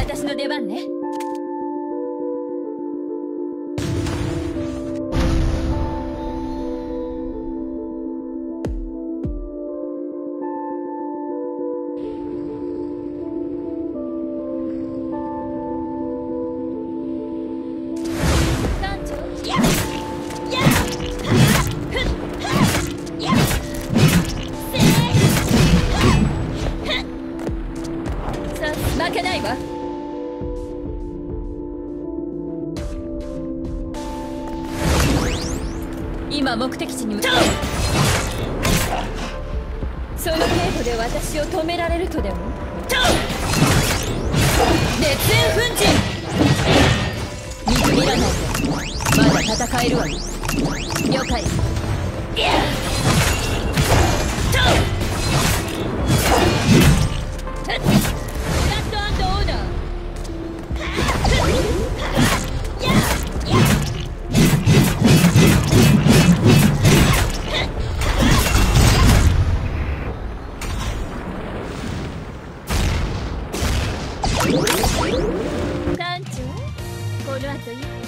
私の出番ね。負けないわ。今目的地に向かう。その程度で私を止められるとでも？烈焰粉塵、見くびらないで。まだ戦えるわ。了解。団長、この後ゆっ